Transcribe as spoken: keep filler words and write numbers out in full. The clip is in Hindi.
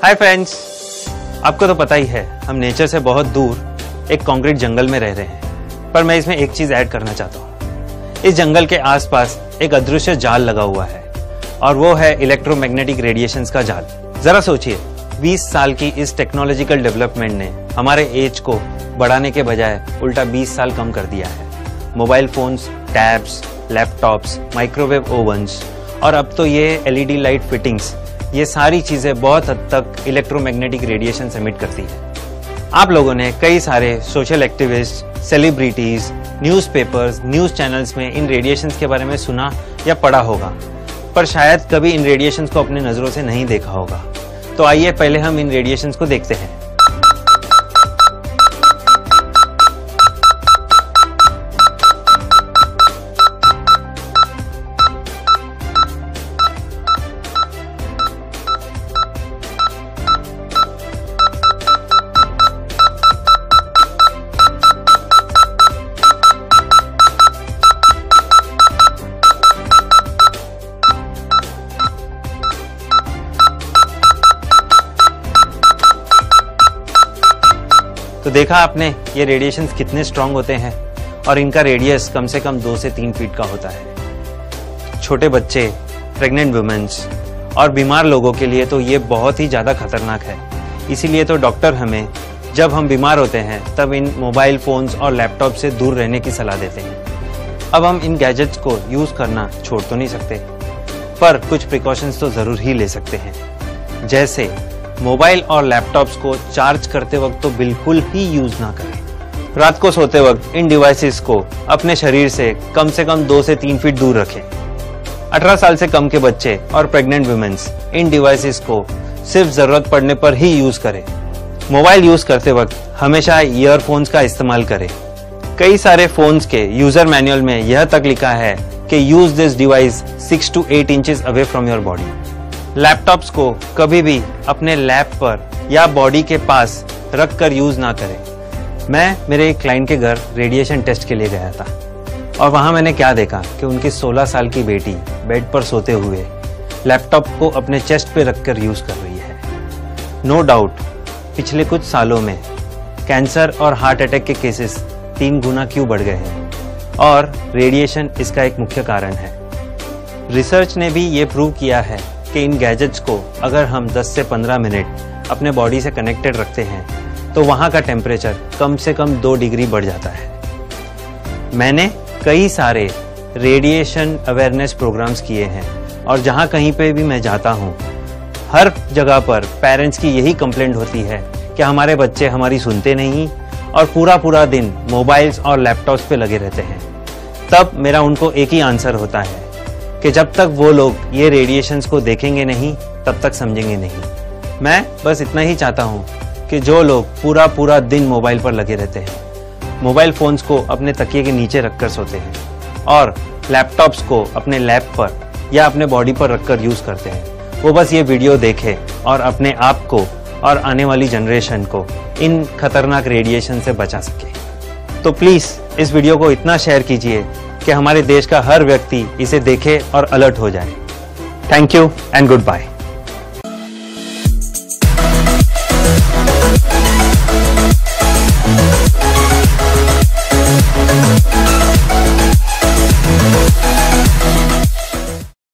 हाय फ्रेंड्स, आपको तो पता ही है हम नेचर से बहुत दूर एक कंक्रीट जंगल में रह रहे हैं, पर मैं इसमें एक चीज ऐड करना चाहता हूँ। इस जंगल के आसपास एक अदृश्य जाल लगा हुआ है और वो है इलेक्ट्रोमैग्नेटिक रेडिएशंस का जाल। जरा सोचिए, बीस साल की इस टेक्नोलॉजिकल डेवलपमेंट ने हमारे एज को बढ़ाने के बजाय उल्टा बीस साल कम कर दिया है। Mobile phones, tabs, laptops, microwave ovens और अब तो ये एलईडी लाइट फिटिंग्स, ये सारी चीजें बहुत हद तक इलेक्ट्रोमैग्नेटिक रेडिएशन एमिट करती है। आप लोगों ने कई सारे social activist, celebrities, newspapers, news channels में इन रेडिएशंस के बारे में सुना या पढ़ा होगा, पर शायद कभी इन रेडिएशंस को अपने नजरों से नहीं देखा होगा। तो आइए पहले हम इन रेडिएशंस को देखते हैं। तो देखा आपने ये रेडिएशंस कितने स्ट्रांग होते हैं और इनका रेडियस कम से कम दो से तीन फीट का होता है। छोटे बच्चे, प्रेग्नेंट वुमेन्स और बीमार लोगों के लिए तो ये बहुत ही ज़्यादा खतरनाक है। इसीलिए तो डॉक्टर हमें जब हम बीमार होते हैं तब इन मोबाइल फोन्स और लैपटॉप से दूर रहने की सलाह देते हैं। अब हम इन गैजेट्स को यूज़ करना छोड़ तो नहीं सकते, पर कुछ प्रिकॉशंस तो ज़रूर ही ले सकते हैं। जैसे मोबाइल और लैपटॉप्स को चार्ज करते वक्त तो बिल्कुल ही यूज ना करें। रात को सोते वक्त इन डिवाइसेस को अपने शरीर से कम से कम दो से तीन फीट दूर रखें। अठारह साल से कम के बच्चे और प्रेग्नेंट वुमेन्स इन डिवाइसेस को सिर्फ जरूरत पड़ने पर ही यूज करें। मोबाइल यूज करते वक्त हमेशा ईयरफोन्स का इस्तेमाल करें। कई सारे फोन्स के यूजर मैनुअल में यह तक लिखा है कि use this device six to eight inches away from your body. Laptops को कभी भी अपने लैप पर या बॉडी के पास रख कर यूज ना करें। मैं मेरे एक क्लाइंट के घर रेडिएशन टेस्ट के लिए गया था और वहां मैंने क्या देखा कि उनकी सोलह साल की बेटी बेड पर सोते हुए लैपटॉप को अपने चेस्ट पे रखकर यूज कर रही है। नो डाउट पिछले कुछ सालों में कैंसर और हार्ट अटैक के केसेस तीन गुना क्यों बढ़ गए हैं और रेडिएशन इसका एक मुख्य कारण है। रिसर्च ने भी ये प्रूव किया है कि इन गैजेट्स को अगर हम दस से पंद्रह मिनट अपने बॉडी से कनेक्टेड रखते हैं तो वहाँ का टेम्परेचर कम से कम दो डिग्री बढ़ जाता है। मैंने कई सारे रेडिएशन अवेयरनेस प्रोग्राम्स किए हैं और जहाँ कहीं पे भी मैं जाता हूँ हर जगह पर पेरेंट्स की यही कंप्लेंट होती है कि हमारे बच्चे हमारी सुनते नहीं और पूरा पूरा दिन मोबाइल्स और लैपटॉप्स पे लगे रहते हैं। तब मेरा उनको एक ही आंसर होता है कि जब तक वो लोग ये रेडिएशंस को देखेंगे नहीं तब तक समझेंगे नहीं। मैं बस इतना ही चाहता हूँ कि जो लोग पूरा पूरा दिन मोबाइल पर लगे रहते हैं, मोबाइल फोन्स को अपने तकिए के नीचे रखकर सोते हैं और लैपटॉप्स को अपने लैप पर या अपने बॉडी पर रखकर यूज करते हैं, वो बस ये वीडियो देखें और अपने आप को और आने वाली जनरेशन को इन खतरनाक रेडिएशन से बचा सके। तो प्लीज इस वीडियो को इतना शेयर कीजिए कि हमारे देश का हर व्यक्ति इसे देखे और अलर्ट हो जाए। Thank you and good bye.